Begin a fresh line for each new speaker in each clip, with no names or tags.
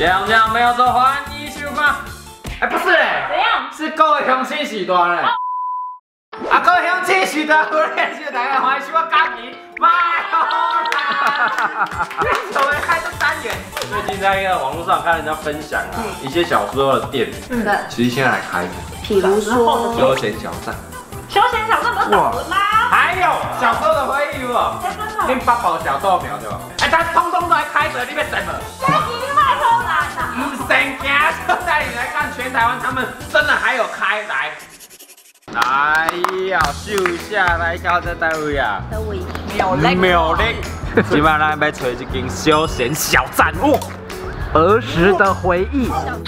两两没有做欢迎收看。哎，不是嘞，
怎样？
是各位乡亲时段嘞。啊，各位乡亲时段，我认识大家欢迎收看家己买好啦。所谓开这单元，最近在一个网络上看人家分享啊，一些小时候的店，
对，
其实现在还开着，
比如说
休闲小站。
休闲小站不是倒了吗？
还有小时候的回忆哦，
真的。
跟八宝小豆苗对吧？哎，它通通都还开着，你别整了。
现在一定卖偷懒的。
唔神惊，带你来看全台湾，他们真的还有开来。来呀，秀一下，来到这单位啊。
单位
妙力，今晚咱要找一间休闲小站哦，儿时的回忆。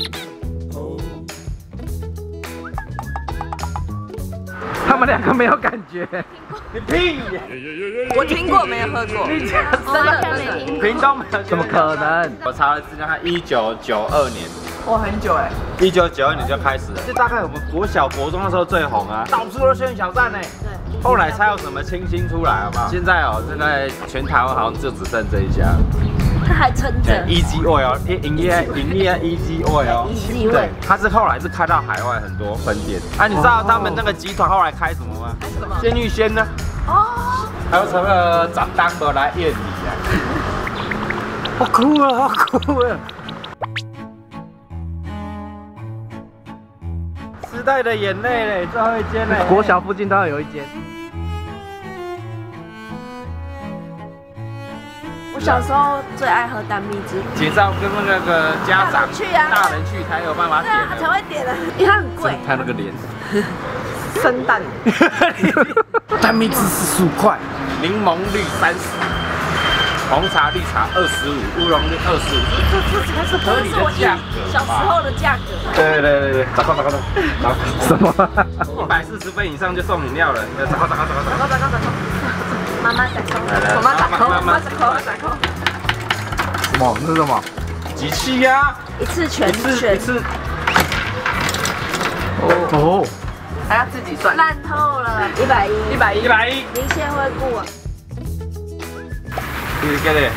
他们两个没有感觉，你屁！
我听过，没有喝过。
你真的
没听过。
屏东没有？怎么可能？我查了资料，它1992年。
哇，很久哎。
1992年就开始了，就大概我们国小、国中的时候最红啊，到处都是休闲小站呢。对。后来才有什么清新出来，好不好？现在哦，现在全台湾好像就只剩这一家。
他还撑着。
Easy Oil 营业 Easy Oil。对，它是后来是开到海外很多分店。啊，你知道他们那个集团后来开什么吗？
开什么？
鲜芋仙呢？
哦。
还有什么长大的来宴礼啊？好酷啊，好酷啊！ 时代的眼泪嘞，最后一间嘞，
国小附近都要有一间。
我小时候最爱喝蛋蜜汁，
其实要跟那个家长
去啊，
大人去才有办法点的，
才会点的，因为它很贵。
看那个脸，
生蛋，
蛋蜜汁15块，柠檬绿30，红茶绿茶25，乌龙绿25，这才是合理的价格。
小时候的价格。
对，咋扣，
什么
？140分以上就送饮料了，咋扣。
妈妈在扣，
妈妈在扣。
什么？这是什么？
机器呀，
一次全。
一次。
哦，
还要自己算。
烂透了，110，零线会顾啊。
你给的。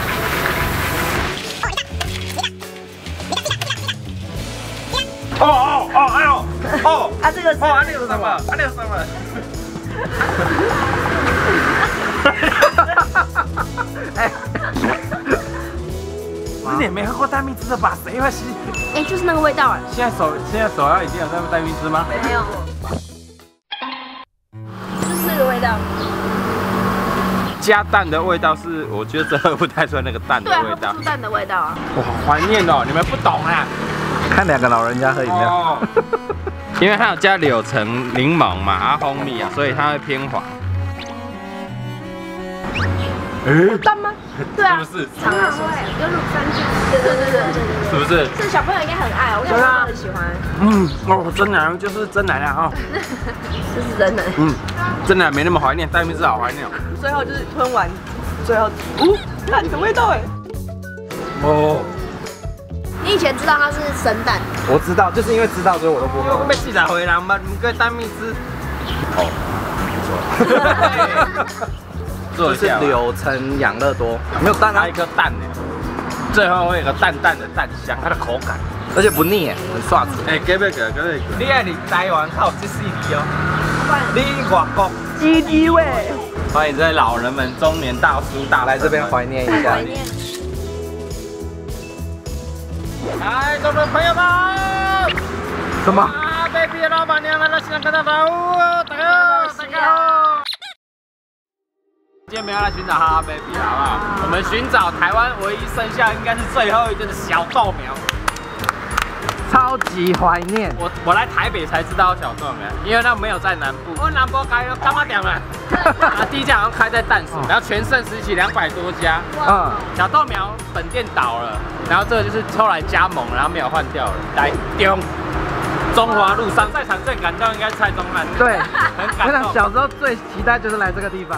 哦，
啊，这个是
安利有什么？安利有什么？哎，你也没喝过蛋蜜汁的吧？谁会吸？
哎，就是那个味道啊。
现在手摇已经有在蛋蜜汁吗？
没有，就是那个味道。
加蛋的味道是，我觉得这喝不太出来那个蛋的味道。
对，喝不出蛋的味道啊。
哇，好怀念哦！你们不懂啊。
看两个老人家喝饮料，
因为它有加柳橙、柠檬嘛，蜂蜜啊，所以它会偏黄。
蛋吗？对啊，
是不是？
常常会有乳酸菌。对。
是不是？
这小朋友应该很爱，我小朋友很喜欢。
真奶就是真奶啦哈。
这是真奶。
真奶没那么怀念，蛋蜜汁好怀念。
最后就是吞完，最后蛋的味道哎。
哦。
你以前知道它是生蛋？
我知道，就是因为知道，所以我都不喝。
我被记者回来嘛，你个蛋蜜汁。哦，不错。
这是柳橙养乐多，没有蛋啊，
一颗蛋呢，最后会有个淡淡的蛋香，它的口感，
而且不腻，很刷子。
哎，给不给？你爱你台湾靠这4题哦，你外国
鸡鸡味。
欢迎这些老人们、中年大叔大
来这边怀念一下。
来，众的朋友们，
什么
？baby 的老板娘来了，现在跟大家好，大家好。今天没有来寻找哈哈 baby 好不好？我们寻找台湾唯一剩下应该是最后一间的小豆苗。
超级怀念。
我来台北才知道小豆苗，因为它没有在南部。我南部开了干嘛点了？第一家好像开在淡水，然后全盛时期200多家。小豆苗本店倒了，然后这个就是后来加盟，然后没有换掉了。来中华路上在场最感动应该是蔡宗翰。
对，
很感动。
小时候最期待就是来这个地方。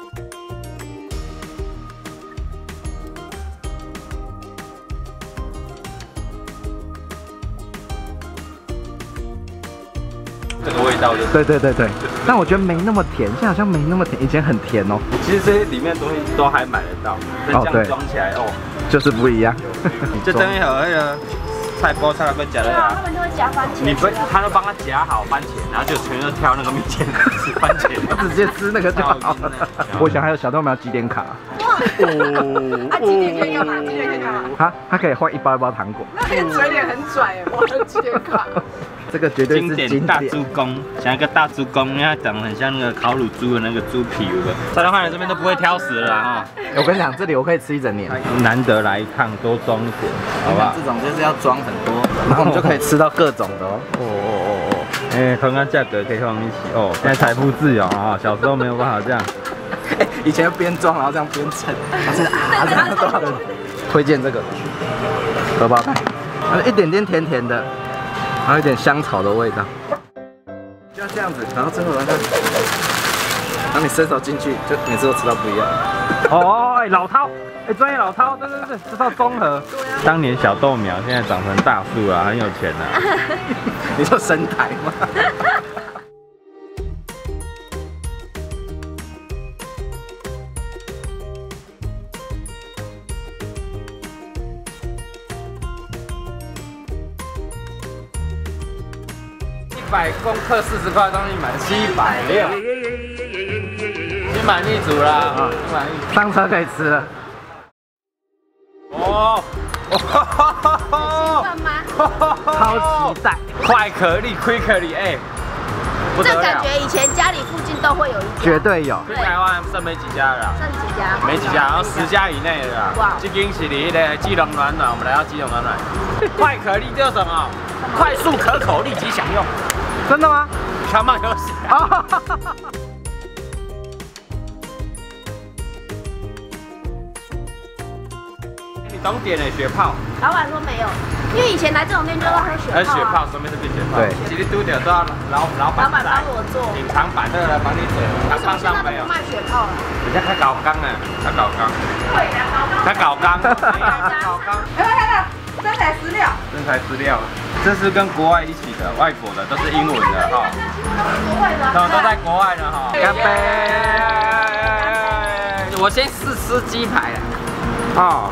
这个味道就对，但我觉得没那么甜，现在好像没那么甜，以前很甜哦。
其实这些里面东西都还买得到，这样装起来哦，
就是不一样。
这等一下那个菜包菜那个夹的啊，
他们都会夹番茄。
你不，他都帮他夹好番茄，然后就全都挑那个面前吃番茄，
直接吃那个就好了。我想还有小豆苗积点卡。
哦，啊，几点可以干嘛？几点可以干嘛？
啊，它可以换一包一包糖果。
那边嘴脸很拽哎，我的几点卡？
这个绝对是经典
大猪公，像一个大猪公，因为它长得很像那个烤乳猪的那个猪皮，有没有？在台湾这边都不会挑食了哈。
我跟你讲，这里我可以吃一整年。
难得来一趟，多装一点，好不好？
这种就是要装很多，然后我们就可以吃到各种的哦。
哎，同样价格可以放一起哦。现在财富自由啊，小时候没有办法这样。
以前边装然后这样边称，现在这样多少人？推荐这个荷包蛋，一点点甜甜的。还有一点香草的味道，就要这样子，然后最后然后你伸手进去，就每次都吃到不一样。
哦，哎，老饕，哎，专业老饕，对，知道综合。当年小豆苗，现在长成大树了，很有钱了。
你说神台吗？
100公克40块，东西买760，心满意足啦，心满意足。
上车可以吃了。
哦，
兴奋吗？
超期待！
快可丽 ，quickly， 哎，不得了！
这感觉以前家里附近都会有一家，
绝对有。
去台湾剩没几家了啦，
剩几家？
没几家，然后10家以内的啦。哇！这间是离的基隆暖暖，我们来到基隆暖暖。快可丽叫什么？快速可口，立即享用。
真的吗？
小马游戏。你懂点的雪泡？
老板说没有，因为以前来这种店就要喝雪泡。
雪泡，什么是变雪泡？
对，
其实都得都要老板
帮我做
隐藏版的来帮你做。
为什么现在不卖雪泡了？
人家开搞缸啊，开搞缸。开搞缸。搞缸。
来，真材实料。
真材实料。这是跟国外一起的，外国的都是英文的哈。都在国外的哈。干杯！我先试吃鸡排啊。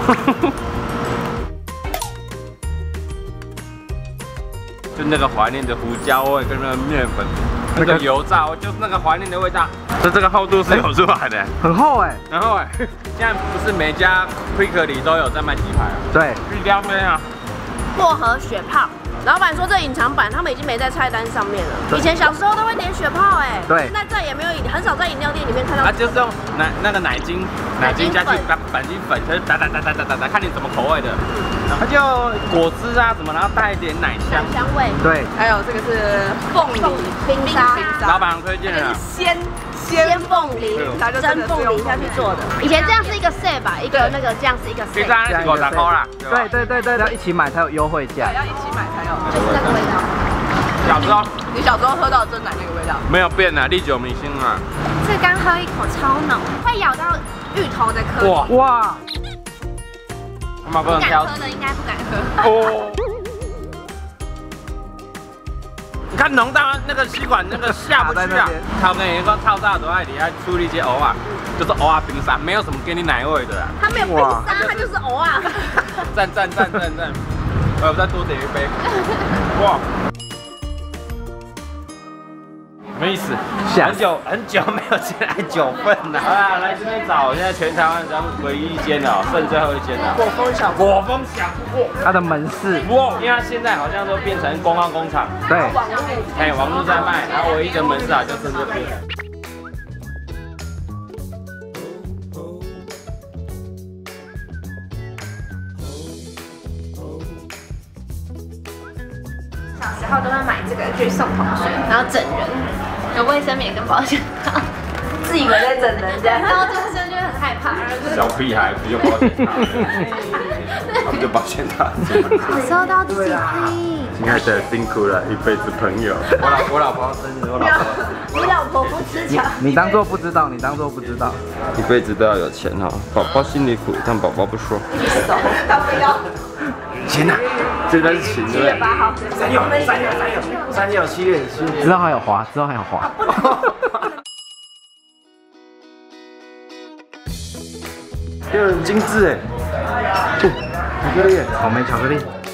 就那个怀念的胡椒味跟那个面粉，那个油炸，就是那个怀念的味道。这个厚度是有出来的，
很厚哎。
然后现在不是每家 Quick 里都有在卖鸡排啊？
对，
玉雕妹啊。
薄荷雪泡，老板说这隐藏版他们已经没在菜单上面了。以前小时候都会点雪泡哎，
对，
现在再也没有，很少在饮料店里面看到。
它就是用那个奶精下去板筋粉，就是打，看你什么口味的。它就果汁啊什么，然后带一点奶香
味。
对，
还有这个是凤梨
冰沙，
老板推荐的。
鲜凤梨，蒸凤梨下去做的。以前这样是一个 set 吧，一个那个这样是一个 set。
冰沙是50块啦。
对，要一起买才有优惠价。
要一起买才有。
就是那个味道。
小时候，
你小时候喝到真奶那个味道？
没有变啊，历久弥新啊。
这刚喝一口超浓，会咬到芋头的颗粒。
哇！
他们不能挑。
敢喝的应该不敢喝。
哦。你看浓到那个吸管那个下不去啊！他们有一个超大的爱里还处理一些藕啊，就是藕啊冰沙，没有什么给你奶味的啦。
它没有冰沙，它就是藕啊。
赞！我再多点一杯。哇！什么意思？很久没有进来9份了。好啦，来这边找，现在全台湾咱们唯一一间了，剩最后一间了。果风小铺，
它的门市，
哇，因为它现在好像都变成观光工厂。
对，
网络在卖，然后唯一的门市啊就剩这边。
小时候都会买这个去送同学，然后整人，有卫生棉跟保险套，自以为在整人家，然后这个时候就很害怕。
小屁孩不用保险套，他们就保险套。
小时候都要自己拼。
亲爱的，辛苦了，一辈子朋友。我老婆生日，
你老婆不吃巧，
你当做不知道，
一辈子都要有钱哈，宝宝心里苦，但宝宝不说。
他不要。
钱呐，这才是钱，对不对？3有7月7，
之后还有滑。 这很精致哎。巧克力，草莓巧克力。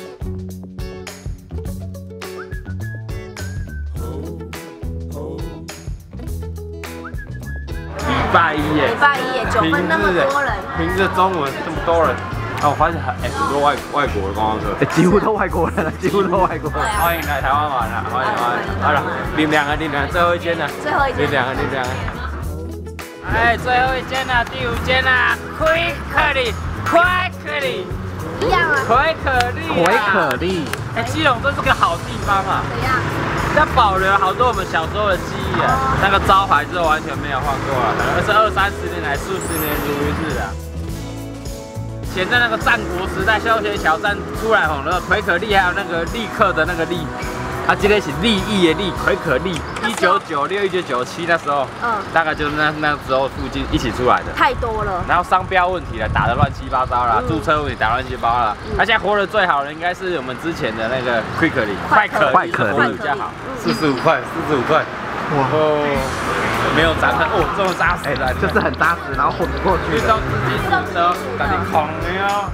礼拜一耶
，9分那么多人，
平日中午这么多人，我发现很多外国的观光客，
几乎都外国人了，几乎都外国人。
欢迎来台湾玩了，欢迎。好了，你们两个，最后一间了，
最后一间，
你两个。哎，最后一间了，第5间了，奎可力，
一样啊，
奎可力。哎，基隆真是个好地方啊。
怎样？
它保留了好多我们小时候的记忆啊，那个招牌是完全没有换过了，可能是20-30年来40年如一日啊。以前在那个战国时代，休闲小站出来红了，奎可力还有那个立刻的那个立，这个是利益的利，奎可力，1996、1997那时候，大概就是那时候附近一起出来的，
太多了。
然后商标问题了，打得乱七八糟了，注册问题打乱七八糟了。而且活得最好的应该是我们之前的那个快可力活得比较好，45块。哇哦，没有砸痕哦，这么扎实了，
就是很扎实，然后混不过去。
遇到自己负责，赶紧扛的哟。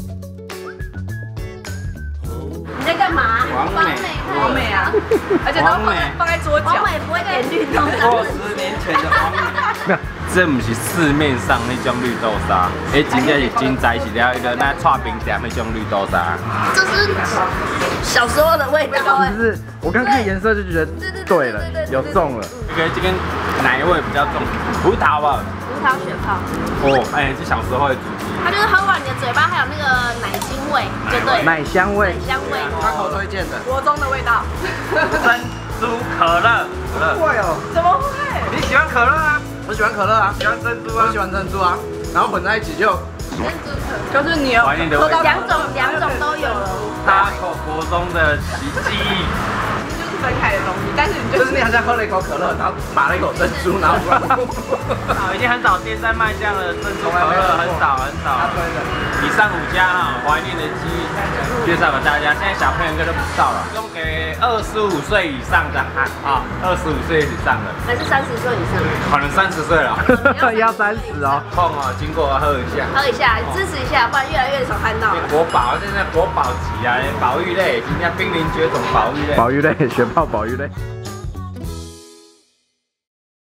你在干嘛？
王美啊，而且都放在桌角。
王美不会点绿豆沙。
20年前的王美，这不是市面上那种绿豆沙，真正是真材实料的那串冰店那种绿豆沙。
这是小时候的味道。
就是我刚看颜色就觉得对了，有中了。
这个奶味比较重，葡萄吧？
葡萄雪泡。
哦，是小时候的主题。
它就是喝完你的嘴巴还有那个奶精味，就对。
奶香味。
他口推荐的。国中的味道。
珍珠可乐。
不会哦。怎么会？
你喜欢可乐啊？
我喜欢可乐啊。
喜欢珍珠啊？
我喜欢珍珠啊。然后混在一起就。
就是你有
喝到
两种都有了。
大口国中的奇迹。
分开的东西，但是你
就是你好像喝了一口可乐，然后把了一口珍珠，然后
已经很少店在卖这样的珍珠可乐，很少。以上5家哈，怀念的记忆介绍给大家，现在小朋友应该都不知道了。供给25岁以上的25岁以上的，
还是30岁以上？
可能30岁了，
要30哦。
痛哦，经过喝一下，
支持一下，不然越来越少看到。
国宝现在国宝级啊，保育类，今天濒临绝种保育类。
雪豹保育类。